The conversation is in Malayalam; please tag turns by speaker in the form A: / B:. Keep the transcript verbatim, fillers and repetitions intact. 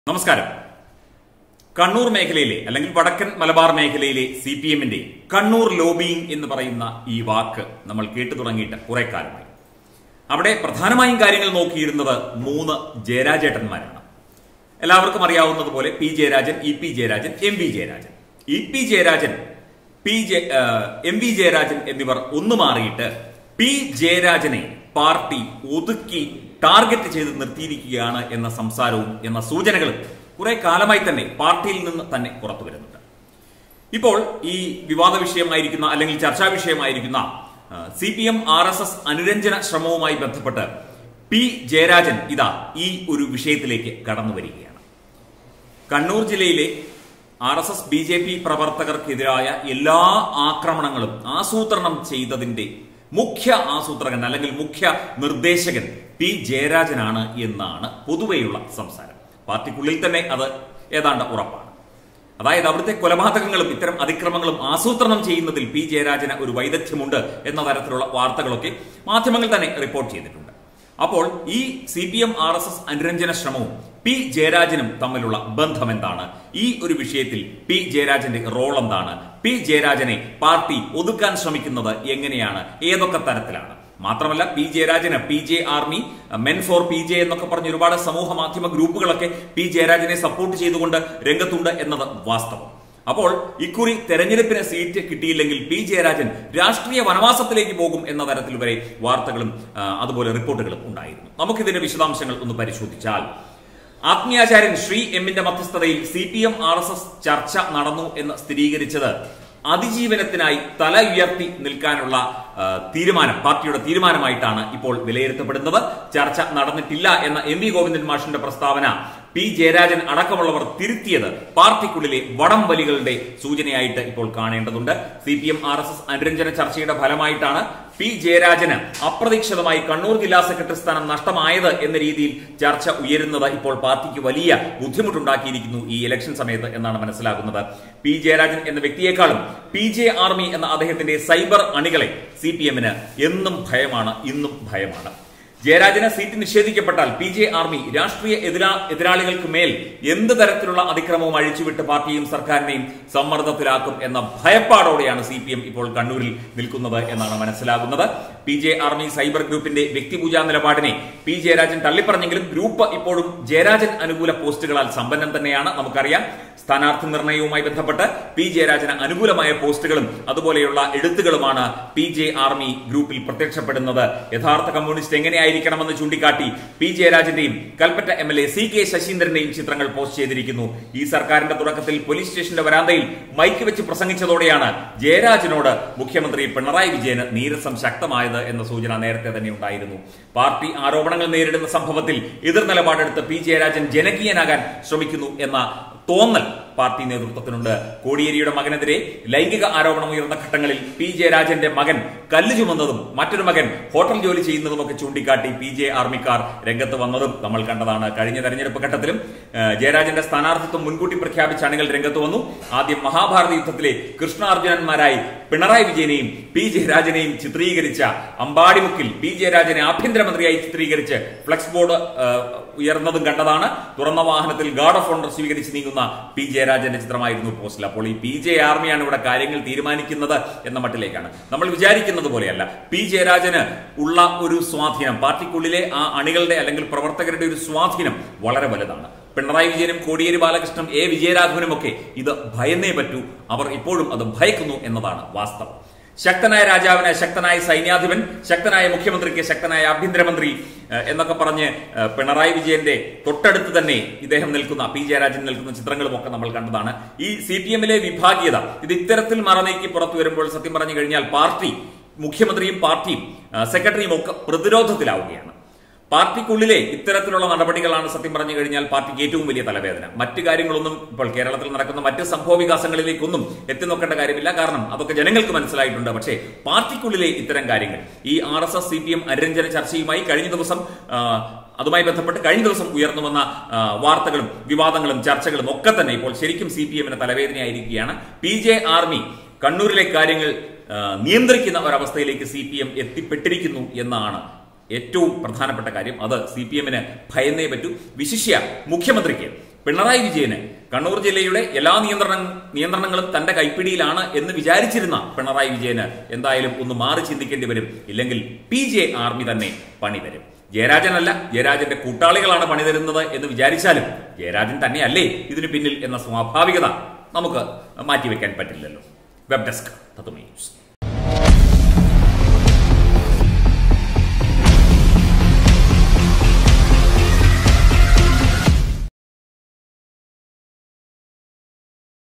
A: നമസ്കാരം. കണ്ണൂർ മേഖലയിലെ അല്ലെങ്കിൽ വടക്കൻ മലബാർ മേഖലയിലെ സി പി എമ്മിന്റെ കണ്ണൂർ ലോബിയിങ് എന്ന് പറയുന്ന ഈ വാക്ക് നമ്മൾ കേട്ടു തുടങ്ങിയിട്ട് കുറെ കാലമായി. അവിടെ പ്രധാനമായും കാര്യങ്ങൾ നോക്കിയിരുന്നത് മൂന്ന് ജയരാജേട്ടന്മാരാണ്. എല്ലാവർക്കും അറിയാവുന്നതുപോലെ P Jayarajan, E P Jayarajan, M V Jayarajan. E P Jayarajan, P J M V Jayarajan എന്നിവർ ഒന്നു മാറിയിട്ട് പി ജയരാജനെ പാർട്ടി ഒതുക്കി ടാർഗറ്റ് ചെയ്ത് നിർത്തിയിരിക്കുകയാണ് എന്ന സംസാരവും എന്ന സൂചനകളും കുറെ കാലമായി തന്നെ പാർട്ടിയിൽ നിന്ന് തന്നെ പുറത്തു വരുന്നുണ്ട്. ഇപ്പോൾ ഈ വിവാദ വിഷയമായിരിക്കുന്ന അല്ലെങ്കിൽ ചർച്ചാ വിഷയമായിരിക്കുന്ന C P M R S S അനുരഞ്ജന ശ്രമവുമായി ബന്ധപ്പെട്ട് പി ജയരാജൻ ഇതാ ഈ ഒരു വിഷയത്തിലേക്ക് കടന്നു വരികയാണ്. കണ്ണൂർ ജില്ലയിലെ R S S B J P പ്രവർത്തകർക്കെതിരായ എല്ലാ ആക്രമണങ്ങളും ആസൂത്രണം ചെയ്തതിന്റെ മുഖ്യ ആസൂത്രകൻ അല്ലെങ്കിൽ മുഖ്യ നിർദ്ദേശകൻ പി ജയരാജനാണ് എന്നാണ് പൊതുവെയുള്ള സംസാരം. പാർട്ടിക്കുള്ളിൽ തന്നെ അത് ഏതാണ്ട് ഉറപ്പാണ്. അതായത് അവിടുത്തെ കൊലപാതകങ്ങളും ഇത്തരം അതിക്രമങ്ങളും ആസൂത്രണം ചെയ്യുന്നതിൽ പി ജയരാജന് ഒരു വൈദഗ്ധ്യമുണ്ട് എന്ന തരത്തിലുള്ള വാർത്തകളൊക്കെ മാധ്യമങ്ങൾ തന്നെ റിപ്പോർട്ട് ചെയ്തിട്ടുണ്ട്. അപ്പോൾ ഈ C P M R S S അനുരഞ്ജന ശ്രമവും പി ജയരാജനും തമ്മിലുള്ള ബന്ധം എന്താണ്? ഈ ഒരു വിഷയത്തിൽ പി ജയരാജന്റെ റോൾ എന്താണ്? പി ജയരാജനെ പാർട്ടി ഒതുക്കാൻ ശ്രമിക്കുന്നത് എങ്ങനെയാണ്? ഏതൊക്കെ തരത്തിലാണ്? മാത്രമല്ല പി ജയരാജന് P J army, men for P J എന്നൊക്കെ പറഞ്ഞ ഒരുപാട് സമൂഹ മാധ്യമ ഗ്രൂപ്പുകളൊക്കെ പി ജയരാജനെ സപ്പോർട്ട് ചെയ്തുകൊണ്ട് രംഗത്തുണ്ട് എന്നത് വാസ്തവം. അപ്പോൾ ഇക്കുറി തെരഞ്ഞെടുപ്പിന് സീറ്റ് കിട്ടിയില്ലെങ്കിൽ പി ജയരാജൻ രാഷ്ട്രീയ വനവാസത്തിലേക്ക് പോകും എന്ന തരത്തിൽ വരെ വാർത്തകളും അതുപോലെ റിപ്പോർട്ടുകളും ഉണ്ടായിരുന്നു. നമുക്കിതിന്റെ വിശദാംശങ്ങൾ ഒന്ന് പരിശോധിച്ചാൽ, ആത്മീയാചാര്യൻ ശ്രീ എമ്മിന്റെ മധ്യസ്ഥതയിൽ C P M R S S ചർച്ച നടന്നു എന്ന് സ്ഥിരീകരിച്ചത് അതിജീവനത്തിനായി തല ഉയർത്തി നിൽക്കാനുള്ള തീരുമാനം, പാർട്ടിയുടെ തീരുമാനമായിട്ടാണ് ഇപ്പോൾ വിലയിരുത്തപ്പെടുന്നത്. ചർച്ച നടന്നിട്ടില്ല എന്ന എം വി ഗോവിന്ദൻ മാഷിന്റെ പ്രസ്താവന പി ജയരാജൻ അടക്കമുള്ളവർ തിരുത്തിയത് പാർട്ടിക്കുള്ളിലെ വടംവലികളുടെ സൂചനയായിട്ട് ഇപ്പോൾ കാണേണ്ടതുണ്ട്. C P M R S S അനുരഞ്ജന ചർച്ചയുടെ ഫലമായിട്ടാണ് പി ജയരാജന് അപ്രതീക്ഷിതമായി കണ്ണൂർ ജില്ലാ സെക്രട്ടറി സ്ഥാനം നഷ്ടമായത് എന്ന രീതിയിൽ ചർച്ച ഉയരുന്നത് ഇപ്പോൾ പാർട്ടിക്ക് വലിയ ബുദ്ധിമുട്ടുണ്ടാക്കിയിരിക്കുന്നു ഈ ഇലക്ഷൻ സമയത്ത് എന്നാണ് മനസ്സിലാക്കുന്നത്. പി ജയരാജൻ എന്ന വ്യക്തിയെക്കാളും പി ജെ ആർമി എന്ന അദ്ദേഹത്തിന്റെ സൈബർ അണികളെ സി പി എമ്മിന് എന്നും ഭയമാണ്, ഇന്നും ഭയമാണ്. ജയരാജന് സീറ്റ് നിഷേധിക്കപ്പെട്ടാൽ പി ജെ ആർമി രാഷ്ട്രീയ എതിരാ എതിരാളികൾക്ക് മേൽ എന്ത് തരത്തിലുള്ള അതിക്രമവും അഴിച്ചുവിട്ട് പാർട്ടിയും സർക്കാരിനെയും സമ്മർദ്ദത്തിലാക്കും എന്ന ഭയപ്പാടോടെയാണ് സി പി എം ഇപ്പോൾ കണ്ണൂരിൽ നിൽക്കുന്നത് എന്നാണ് മനസ്സിലാകുന്നത്. പി ജെ ആർമി സൈബർ ഗ്രൂപ്പിന്റെ വ്യക്തിപൂജാ നിലപാടിനെ പി ജയരാജൻ തള്ളിപ്പറഞ്ഞെങ്കിലും ഗ്രൂപ്പ് ഇപ്പോഴും ജയരാജൻ അനുകൂല പോസ്റ്റുകളാൽ സമ്പന്നം തന്നെയാണ്. നമുക്കറിയാം, സ്ഥാനാർത്ഥി നിർണയവുമായി ബന്ധപ്പെട്ട് പി ജയരാജന് അനുകൂലമായ പോസ്റ്റുകളും അതുപോലെയുള്ള എഴുത്തുകളുമാണ് പി ജെ ആർമി ഗ്രൂപ്പിൽ പ്രത്യക്ഷപ്പെടുന്നത്. യഥാർത്ഥ കമ്മ്യൂണിസ്റ്റ് എങ്ങനെയായിരിക്കണമെന്ന് ചൂണ്ടിക്കാട്ടി പി ജയരാജന്റെയും Kalpetta M L A C K ശശീന്ദ്രന്റെയും ചിത്രങ്ങൾ പോസ്റ്റ് ചെയ്തിരിക്കുന്നു. ഈ സർക്കാരിന്റെ തുടക്കത്തിൽ പോലീസ് സ്റ്റേഷന്റെ വരാന്തയിൽ മൈക്ക് വെച്ച് പ്രസംഗിച്ചതോടെയാണ് ജയരാജനോട് മുഖ്യമന്ത്രി പിണറായി വിജയന് നീരസം ശക്തമായത് എന്ന സൂചന നേരത്തെ തന്നെ ഉണ്ടായിരുന്നു. പാർട്ടി ആരോപണങ്ങൾ നേരിടുന്ന സംഭവത്തിൽ എതിർ നിലപാടെടുത്ത് പി ജയരാജൻ ജനകീയനാകാൻ ശ്രമിക്കുന്നു എന്ന തോന്നൽ പാർട്ടി നേതൃത്വത്തിനുണ്ട്. കോടിയേരിയുടെ മകനെതിരെ ലൈംഗിക ആരോപണം ഉയർന്ന ഘട്ടങ്ങളിൽ പി ജയരാജന്റെ മകൻ കല്ല് ചുമന്നതും മറ്റൊരു മകൻ ഹോട്ടൽ ജോലി ചെയ്യുന്നതുമൊക്കെ ചൂണ്ടിക്കാട്ടി പി ജെ ആർമിക്കാർ രംഗത്ത് വന്നതും നമ്മൾ കണ്ടതാണ്. കഴിഞ്ഞ തെരഞ്ഞെടുപ്പ് ഘട്ടത്തിലും ജയരാജന്റെ സ്ഥാനാർത്ഥിത്വം മുൻകൂട്ടി പ്രഖ്യാപിച്ച അണികൾ രംഗത്ത് വന്നു. ആദ്യം മഹാഭാരത യുദ്ധത്തിലെ കൃഷ്ണാർജുനന്മാരായി പിണറായി വിജയനെയും പി ജയരാജനെയും ചിത്രീകരിച്ച അമ്പാടിമുക്കിൽ പി ജയരാജനെ ആഭ്യന്തരമന്ത്രിയായി ചിത്രീകരിച്ച് ഫ്ലക്സ് ബോർഡ് ഉയർന്നതും കണ്ടതാണ്. തുറന്ന വാഹനത്തിൽ ഗാർഡ് ഓഫ് ഓണർ സ്വീകരിച്ച് നീങ്ങുന്ന പി ജയരാജന്റെ ചിത്രമായിരുന്നു പോസ്റ്റിൽ. അപ്പോൾ ഈ പി ജെ ആർമിയാണ് ഇവിടെ കാര്യങ്ങൾ തീരുമാനിക്കുന്നത് എന്ന മട്ടിലേക്കാണ്. നമ്മൾ വിചാരിക്കുന്നത് പോലെയല്ല. പി ജയരാജന് ഉള്ള ഒരു സ്വാധീനം, പാർട്ടിക്കുള്ളിലെ ആ അണികളുടെ അല്ലെങ്കിൽ പ്രവർത്തകരുടെ ഒരു സ്വാധീനം വളരെ വലുതാണ്. പിണറായി വിജയനും കോടിയേരി ബാലകൃഷ്ണനും എ വിജയരാഘവനും ഒക്കെ ഇത് ഭയന്നേ പറ്റൂ. അവർ ഇപ്പോഴും അത് ഭയക്കുന്നു എന്നതാണ് വാസ്തവം. ശക്തനായ രാജാവിന് ശക്തനായ സൈന്യാധിപൻ, ശക്തനായ മുഖ്യമന്ത്രിക്ക് ശക്തനായ ആഭ്യന്തരമന്ത്രി എന്നൊക്കെ പറഞ്ഞ് പിണറായി വിജയന്റെ തൊട്ടടുത്ത് തന്നെ ഇദ്ദേഹം നിൽക്കുന്ന പി ജയരാജൻ നിൽക്കുന്ന ചിത്രങ്ങളും ഒക്കെ നമ്മൾ കണ്ടതാണ്. ഈ സി പി എമ്മിലെ വിഭാഗീയത ഇത് ഇത്തരത്തിൽ മറനീക്കി പുറത്തു വരുമ്പോൾ സത്യം പറഞ്ഞു കഴിഞ്ഞാൽ പാർട്ടി, മുഖ്യമന്ത്രിയും പാർട്ടിയും സെക്രട്ടറിയും ഒക്കെ പ്രതിരോധത്തിലാവുകയാണ്. പാർട്ടിക്കുള്ളിലെ ഇത്തരത്തിലുള്ള നടപടികളാണ് സത്യം പറഞ്ഞു കഴിഞ്ഞാൽ പാർട്ടിക്ക് ഏറ്റവും വലിയ തലവേദന. മറ്റു കാര്യങ്ങളൊന്നും ഇപ്പോൾ കേരളത്തിൽ നടക്കുന്ന മറ്റ് സംഭവ വികാസങ്ങളിലേക്കൊന്നും എത്തി നോക്കേണ്ട കാര്യമില്ല. കാരണം അതൊക്കെ ജനങ്ങൾക്ക് മനസ്സിലായിട്ടുണ്ട്. പക്ഷേ പാർട്ടിക്കുള്ളിലെ ഇത്തരം കാര്യങ്ങൾ, ഈ R S S C P M അനുരഞ്ജന ചർച്ചയുമായി കഴിഞ്ഞ ദിവസം അതുമായി ബന്ധപ്പെട്ട് കഴിഞ്ഞ ദിവസം ഉയർന്നു വന്ന വാർത്തകളും വിവാദങ്ങളും ചർച്ചകളും ഒക്കെ തന്നെ ഇപ്പോൾ ശരിക്കും സി പി എമ്മിന് തലവേദനയായിരിക്കുകയാണ്. പി ജെ ആർമി കണ്ണൂരിലെ കാര്യങ്ങൾ നിയന്ത്രിക്കുന്ന ഒരവസ്ഥയിലേക്ക് സി പി എം എത്തിപ്പെട്ടിരിക്കുന്നു എന്നാണ് ഏറ്റവും പ്രധാനപ്പെട്ട കാര്യം. അത് സി പി എമ്മിന് ഭയന്നേ പറ്റൂ. വിശിഷ്യ മുഖ്യമന്ത്രിക്ക് പിണറായി വിജയന് കണ്ണൂർ ജില്ലയുടെ എല്ലാ നിയന്ത്രണ നിയന്ത്രണങ്ങളും തന്റെ കൈപ്പിടിയിലാണ് എന്ന് വിചാരിച്ചിരുന്ന പിണറായി വിജയന് എന്തായാലും ഒന്ന് മാറി ചിന്തിക്കേണ്ടി വരും. ഇല്ലെങ്കിൽ പി ജെ ആർമി തന്നെ പണി തരും. ജയരാജനല്ല, ജയരാജന്റെ കൂട്ടാളികളാണ് പണി തരുന്നത് എന്ന് വിചാരിച്ചാലും ജയരാജൻ തന്നെയല്ലേ ഇതിനു പിന്നിൽ എന്ന സ്വാഭാവികത നമുക്ക് മാറ്റിവെക്കാൻ പറ്റില്ലല്ലോ. Web desk Tatwamayi news.